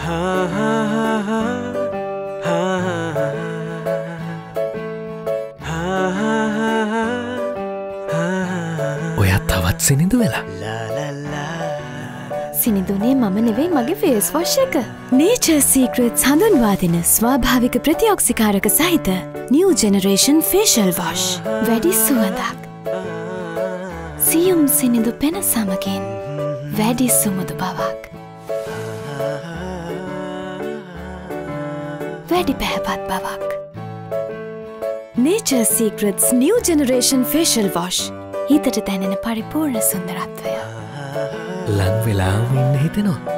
ඔයා තවත් සිනිඳු වෙලා. සිනිඳුනේ මම නෙවෙයි මගේ ෆේස් වොෂ් එක. Nature Secrets හඳුන්වා දෙන ස්වාභාවික ප්‍රතිඔක්සිකාරක සහිත New Generation Facial Wash. වැඩි සුවඳක්. සියුම් සිනිඳු පෙන සමගින් වැඩි සුමුදු බවක්. වැඩි පැහැපත් බවක්. Nature Secrets New Generation Facial Wash. හිතට දැනෙන පරිපූර්ණ සුන්දරත්වය. ලං වෙලාම ඉන්න හිතෙනවා.